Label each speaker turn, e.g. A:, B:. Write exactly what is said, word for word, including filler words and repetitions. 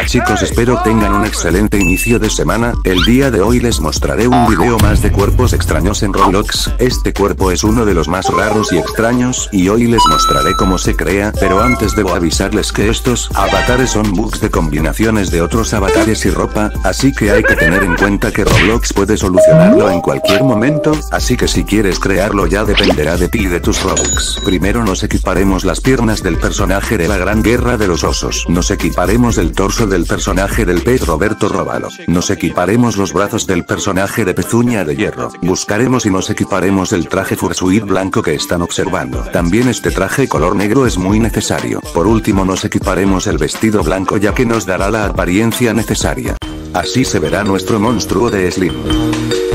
A: chicos, espero tengan un excelente inicio de semana. El día de hoy les mostraré un video más de cuerpos extraños en Roblox. Este cuerpo es uno de los más raros y extraños, y hoy les mostraré cómo se crea, pero antes debo avisarles que estos avatares son bugs de combinaciones de otros avatares y ropa, así que hay que tener en cuenta que Roblox puede solucionarlo en cualquier momento, así que si quieres crearlo ya dependerá de ti y de tus Robux. Primero nos equiparemos las piernas del personaje de la Gran Guerra de los Osos. Nos equiparemos el torso del personaje del pez Roberto Róbalo. Nos equiparemos los brazos del personaje de Pezuña de Hierro. Buscaremos y nos equiparemos el traje fursuit blanco que están observando. También este traje color negro es muy necesario. Por último nos equiparemos el vestido blanco, ya que nos dará la apariencia necesaria. Así se verá nuestro monstruo de Slim.